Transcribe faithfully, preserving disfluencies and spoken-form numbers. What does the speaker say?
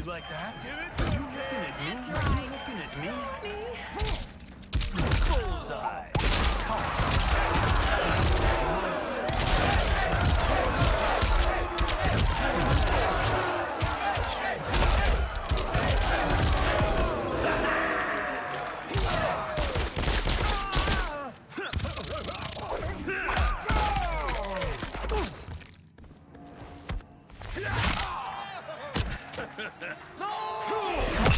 like that? Give it to me. That's right. Looking at me? Me? Bullseye. No!